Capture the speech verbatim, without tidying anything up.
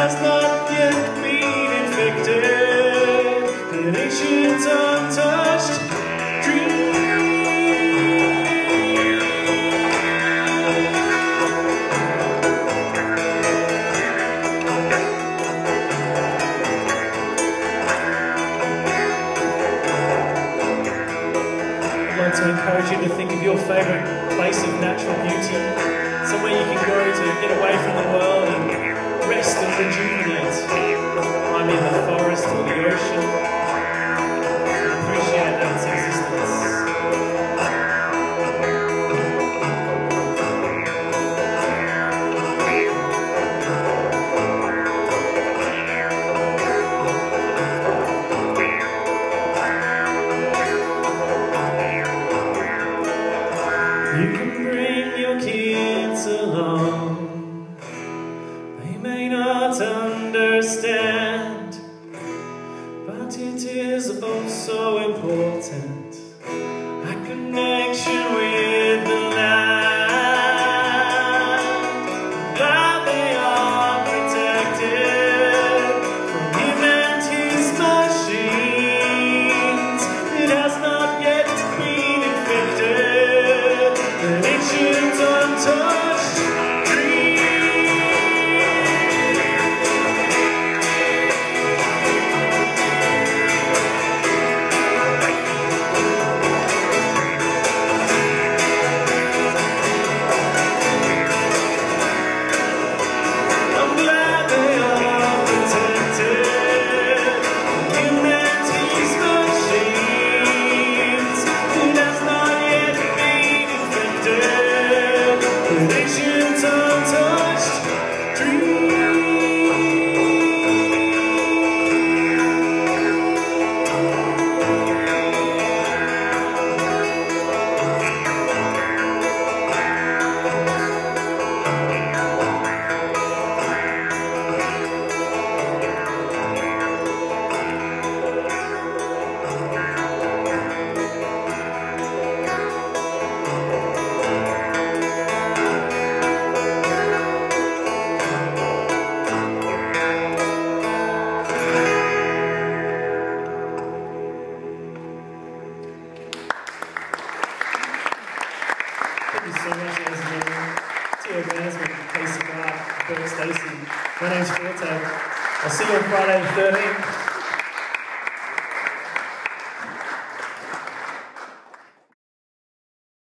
has not yet been infected, an ancient untouched dream. I'd like to encourage you to think of your favourite place of natural beauty, somewhere you can go to get away from the world and rest and rejuvenate. I mean the forest or the ocean. Appreciate its existence. You can bring your kids along. They may not understand, but it is also important. A connection with the land. That they are protected from him and his machines. It has not yet been infected, an ancient untouched dream. I'm glad they are protected from him and his machines. It has not yet been infected, an ancient untouched dream. Thank you so much, ladies and gentlemen. To your management, Casey Clark, Bill Stacey. My name's Forté. I'll see you on Friday the thirteenth.